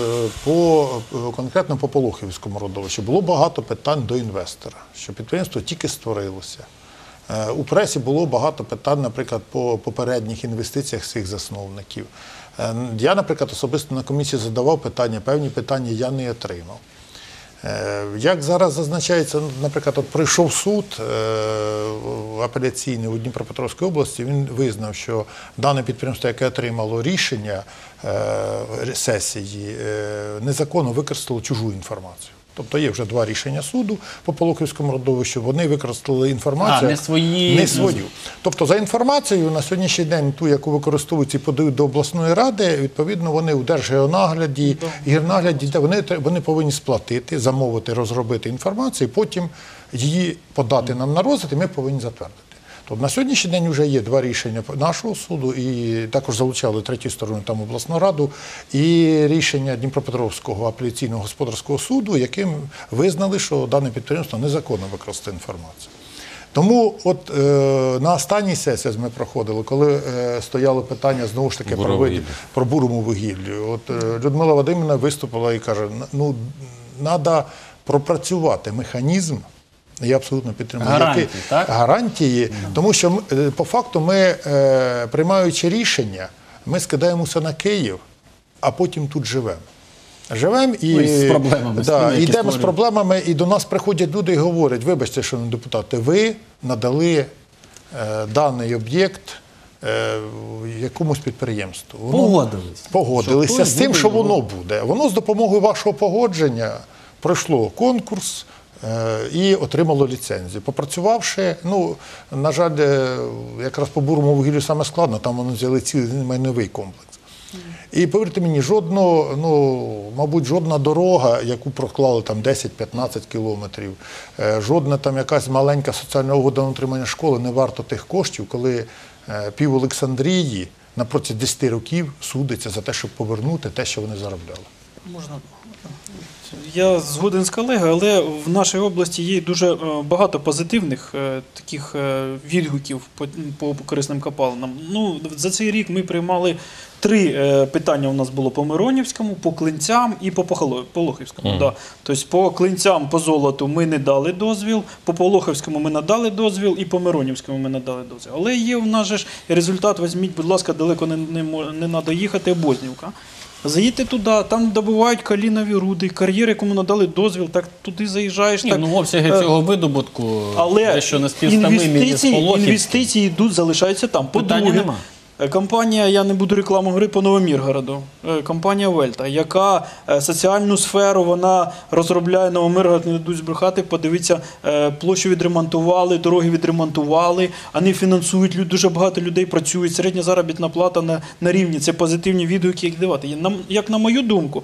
конкретно по Пологівському родовищу було багато питань до інвестора, що підприємство тільки створилося. У пресі було багато питань, наприклад, по попередніх інвестиціях своїх засновників. Я, наприклад, особисто на комісії задавав питання, певні питання я не отримав. Як зараз зазначається, наприклад, прийшов суд апеляційний у Дніпропетровській області, він визнав, що дане підприємство, яке отримало рішення сесії, незаконно використало чужу інформацію. Тобто є вже два рішення суду по Пологівському родовищу, вони використали інформацію, не свою. Тобто за інформацією на сьогоднішній день, ту, яку використовують і подають до обласної ради, відповідно вони у Держгеонагляді, гірнагляді, вони повинні сплатити, замовити, розробити інформацію, потім її подати нам на розгляд, і ми повинні затвердити. Тобто на сьогоднішній день вже є два рішення нашого суду, і також залучали третю сторону, там обласну раду, і рішення Дніпропетровського апеляційного господарського суду, яким визнали, що дане підприємство незаконно використає інформацію. Тому на останній сесії ми проходили, коли стояло питання знову ж таки про бурому вугіллю. Людмила Вадимівна виступила і каже, треба пропрацювати механізм. Я абсолютно підтримую. Гарантії, так? Гарантії, тому що по факту ми, приймаючи рішення, ми скидаємо все на Київ, а потім тут живемо. Живемо і йдемо з проблемами, і до нас приходять люди і говорять, вибачте, шановні депутати, ви надали даний об'єкт якомусь підприємству. Погодилися з тим, що воно буде. Воно з допомогою вашого погодження пройшло конкурс, і отримало ліцензію. Попрацювавши, на жаль, якраз по бурому вугіллю саме складно, там вони взяли цілий майновий комплекс. І повірте мені, мабуть, жодна дорога, яку проклали там 10-15 кілометрів, жодна там якась маленька соціальна угода на утримання школи не варто тих коштів, коли пів Олександрії на протязі 10 років судиться за те, щоб повернути те, що вони заробляли. Можна. Я згоден з колегою, але в нашій області є дуже багато позитивних таких відгуків по корисним копалинам. Ну, за цей рік ми приймали 3 питання у нас було по Миронівському, по Клинцям і по Полохівському. Да. Тобто по Клинцям, по золоту ми не дали дозвіл, по Полохівському ми надали дозвіл і по Миронівському ми надали дозвіл. Але є в нас же ж результат, візьміть, будь ласка, далеко не треба їхати, Обознівка. Заїдьте туди, там добувають калінові руди, кар'єр, якому надали дозвіл, так туди заїжджаєш. Ні, так, ну обсяги цього видобутку але дещо не співставимі з Полохівським. інвестиції йдуть, залишаються там. Питання По-друге, нема. компанія, я не буду рекламу говорити, по Новоміргороду, компанія Вельта, яка соціальну сферу, вона розробляє, Новоміргород, не дадуть збрехати, подивіться, площу відремонтували, дороги відремонтували, вони фінансують, дуже багато людей працюють, середня заробітна плата на рівні, це позитивні відгуки, як давати. Як на мою думку,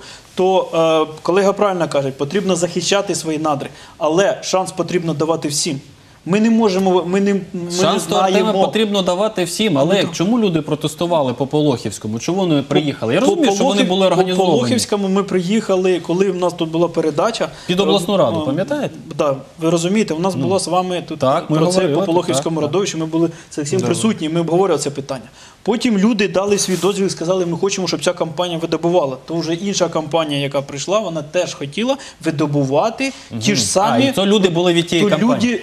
то колега правильно каже, потрібно захищати свої надри, але шанс потрібно давати всім. Ми не можемо, ми не Шанс то знаємо. потрібно давати всім, але чому люди протестували по Полохівському? Чому вони приїхали? Я розумію, що вони були організовані. По Полохівському ми приїхали, коли в нас тут була передача. Під обласну раду, пам'ятаєте? Так, ви розумієте, у нас була з вами тут Так, ми про це говорили, по Полохівському так. родовищі, ми були з Олексієм присутні, ми обговорювали це питання. Потім люди дали свій дозвіл і сказали, ми хочемо, щоб ця компанія видобувала. То вже інша компанія, яка прийшла, вона теж хотіла видобувати ті ж самі. І то люди були від тієї компанії.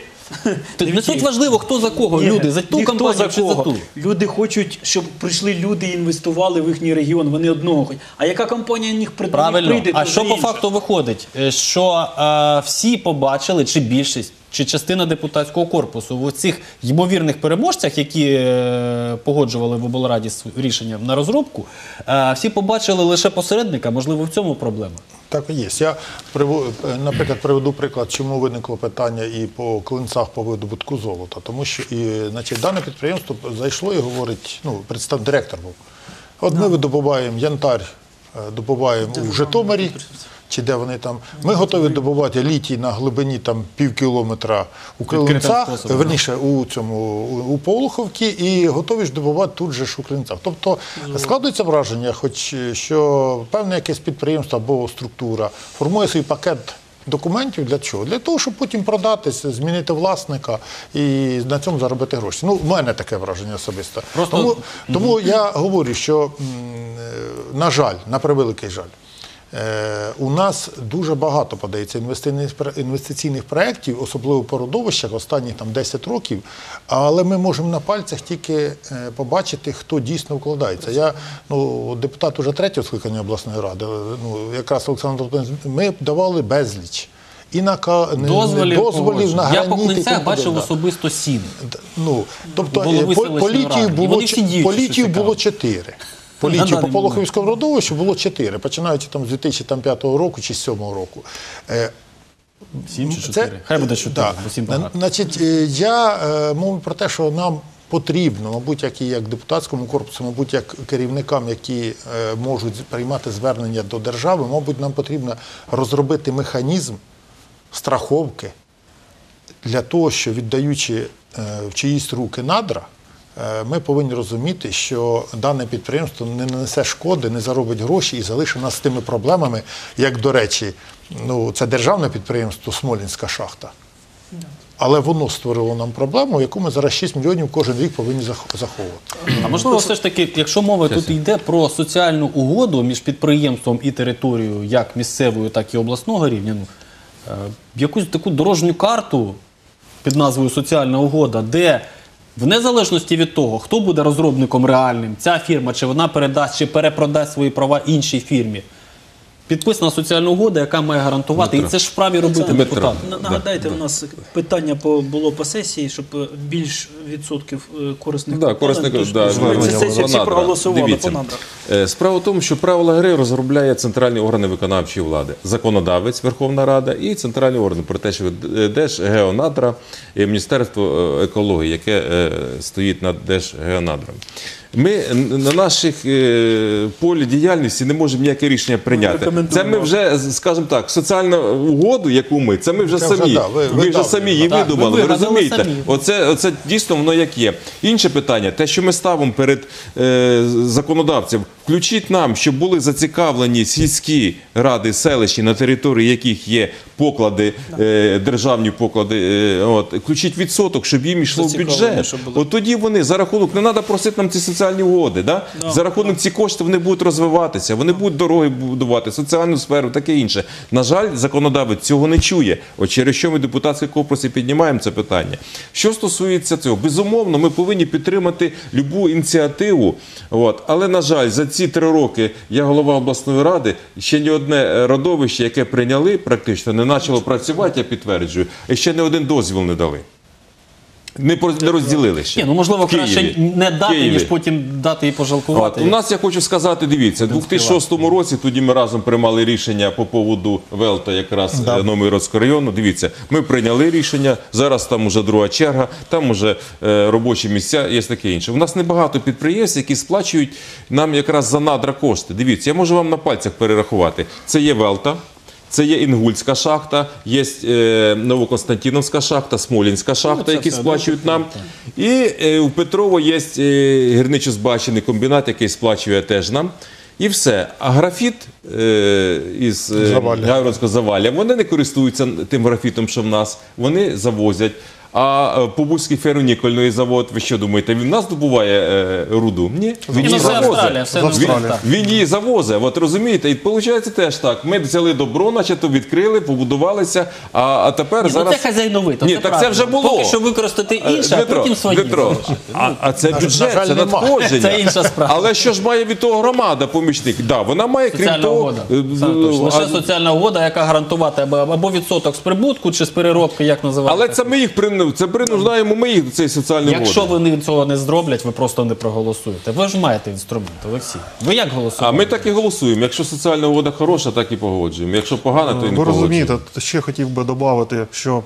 Не суть важливо, хто за кого. Ні, Люди за ту ніхто компанію чи за ту. Люди хочуть, щоб прийшли люди і інвестували в їхній регіон, вони одного хочуть. А яка компанія в них прийде? Правильно. А то що вже по інша. факту виходить? Що всі побачили, чи більшість, чи частина депутатського корпусу в цих ймовірних переможцях, які погоджували в облраді рішення на розробку, всі побачили лише посередника, можливо, в цьому проблема? Так і є. Я, наприклад, приведу приклад, чому виникло питання і по Клинцях по видобутку золота. Тому що дане підприємство зайшло і говорить, директор був. От ми видобуваємо янтар, добуваємо у Житомирі, чи де вони там. Ми готові добувати літій на глибині там пів кілометра у Клинцях, верніше у Полуховці, і готові ж добувати тут же ж у Клинцях. Тобто складується враження, що певне якесь підприємство або структура формує свій пакет документів для чого? Для того, щоб потім продатися, змінити власника і на цьому заробити гроші. Ну, в мене таке враження особисто. Тому я говорю, що, на жаль, на превеликий жаль, у нас дуже багато подається інвестиційних проєктів, особливо по родовищах, останні 10 років, але ми можемо на пальцях тільки побачити, хто дійсно вкладається. Я депутат уже 3-го скликання обласної ради, якраз Олександр Володимирович, ми давали безліч. І дозволів на граніт. Я по Клинцях бачив особисто 7. Тобто по літію було 4. По Полохівському родовищу було 4, починаючи з 2005 року чи 2007 року. 7 чи 4? Хай буде 4, бо 7 багато. Значить, я мовлю про те, що нам потрібно, мабуть, як депутатському корпусу, мабуть, як керівникам, які можуть приймати звернення до держави, мабуть, нам потрібно розробити механізм страховки для того, що, віддаючи в чиїсь руки надра, ми повинні розуміти, що дане підприємство не нанесе шкоди, не заробить гроші і залишить нас з тими проблемами, як, до речі, це державне підприємство Смолінська шахта. Але воно створило нам проблему, яку ми зараз 6 мільйонів кожен рік повинні заховувати. А можливо, все ж таки, якщо мова тут йде про соціальну угоду між підприємством і територією, як місцевою, так і обласного рівня, якусь таку дорожню карту під назвою «Соціальна угода», де в незалежності від того, хто буде розробником реальним, ця фірма, чи вона передасть, чи перепродасть свої права іншій фірмі, підписана соціальна угода, яка має гарантувати, і це ж вправі робити депутати. Нагадайте, у нас питання було по сесії, щоб більш відсотків корисних сесії проголосували по надрах. Справа в тому, що правила гри розробляє центральні органи виконавчої влади. Законодавець, Верховна Рада і центральні органи, про те, що Держгеонадра і Міністерство екології, яке стоїть над Держгеонадрами. Ми на наших полі діяльності не можемо ніяке рішення прийняти. Це ми вже, скажімо так, соціальну угоду, яку ми, це ми вже Це вже, самі. да, Ми вже самі її Так, видумали, ви ви вигадали розумієте? самі. Оце дійсно воно як є. Інше питання, те, що ми ставимо перед законодавцем, включіть нам, щоб були зацікавлені сільські ради, селищі, на території яких є поклади, державні поклади, включіть відсоток, щоб їм йшло в Зацікавлені, бюджет. щоб було. От тоді вони за рахунок, не треба просити нам ці соціальні угоди, да? За рахунок ці кошти вони будуть розвиватися, вони будуть дороги будувати, соціальну сферу, таке інше. На жаль, законодавець цього не чує. От через що ми в депутатській корпусі піднімаємо це питання. Що стосується цього, безумовно, ми повинні підтримати любу ініціативу, але, на жаль, за ці 3 роки я голова обласної ради, ще ні одне родовище, яке прийняли, практично не почало працювати, я підтверджую, і ще не один дозвіл не дали. Не розділили ще. Ні, ну можливо, В Києві. краще не дати, Києві. ніж потім дати і пожалкувати. У нас, я хочу сказати, дивіться, у 2006 році, тоді ми разом приймали рішення по поводу Велта, якраз Новомиродського району. Дивіться, ми прийняли рішення, зараз там уже друга черга, там уже робочі місця, є таке інше. У нас небагато підприємств, які сплачують нам якраз за надра кошти. Дивіться, я можу вам на пальцях перерахувати. Це є Велта. Це є Інгульська шахта, є Новоконстантиновська шахта, Смолінська шахта, які сплачують нам. І у Петрово є гірничо-збагачений комбінат, який сплачує теж нам. І все. А графіт із Гайворонського Завалля, вони не користуються тим графітом, що в нас. Вони завозять. А Побузький ферронікольний завод, ви що думаєте, він в нас добуває руду? Ні. Він її це Австралія, завозить. все Австралія. Так. Він її завозить, от розумієте? І виходить теж так. Ми взяли добро, начебто відкрили, побудувалися, а тепер зараз... Це хазяйновито. Ні, так це вже було. Поки що використати інше, а потім свої. Дмитро, а це бюджет, жаль, це нема. надходження. Це інша справа. Але що ж має від того громада, помічник? Да, вона має, крім Соціальна того... угода. Саме точно. Лише соціальна угода, яка гарантувати або відсоток з прибутку, чи з переробки, як називається. Але це ми їх принуждаємо, ми їх до цієї соціальної угоди. Якщо вони цього не зроблять, ви просто не проголосуєте. Ви ж маєте інструмент, Олексій. Ви як голосуєте? А ми так і голосуємо. Якщо соціальна угода хороша, так і погоджуємо. Якщо погана, то і не Ви погоджуємо. розумієте, ще хотів би додати, що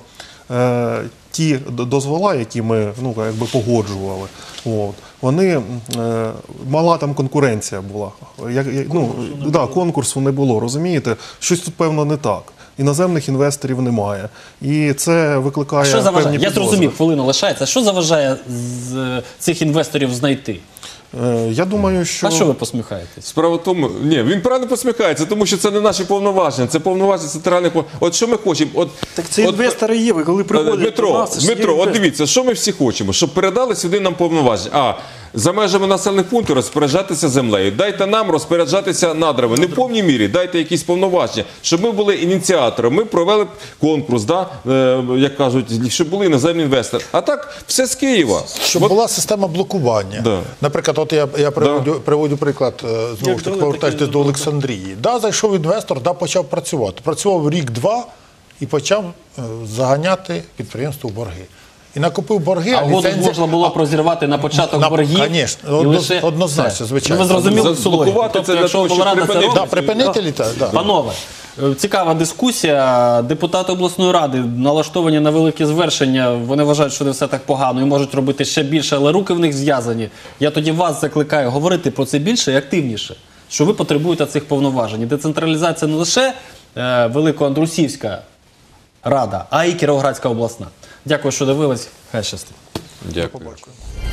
ті дозвола, які ми якби погоджували, вони мала там конкуренція була. Конкурсу не було, розумієте? Щось тут, певно, не так. Іноземних інвесторів немає. І це викликає Що заважає? певні Я підозри. зрозумів, хвилина лишається. Що заважає з цих інвесторів знайти? Я думаю, що... А що ви посміхаєтесь? Справа в тому, ні, він правильно посміхається, тому що це не наші повноваження, це повноваження центральних. От що ми хочемо? Так це інвестори є, ви коли приходять до нас, це ж є Дмитро, от інвестори. дивіться, що ми всі хочемо? Щоб передали сюди нам повноваження. За межами населених пунктів розпоряджатися землею. Дайте нам розпоряджатися надрами. Не в повній мірі, дайте якісь повноваження. Щоб ми були ініціатором, ми провели б конкурс, як кажуть, щоб були іноземні інвестори. А так, все з Києва. Щоб була система блокування. Да. Наприклад, от я приводю приклад, знову ж таки, повертаючись до Олександрії. Зайшов інвестор, почав працювати. Працював рік-два і почав заганяти підприємство в борги. І накупив борги, А угоду можна було б розірвати на початок боргів? Звісно, і лише однозначно, все. звичайно. Ви зрозуміли Заблокувати тобто, це для якщо того, щоб Облрада це припинити. робить... Припинити літа, да. Панове, цікава дискусія. Депутати обласної ради налаштовані на великі звершення. Вони вважають, що не все так погано і можуть робити ще більше, але руки в них зв'язані. Я тоді вас закликаю говорити про це більше і активніше, що ви потребуєте цих повноважень. І децентралізація не лише Великоандрусівська рада, а й Кіровоградська обласна. Дякую, що дивились. Хай щастить. Дякую.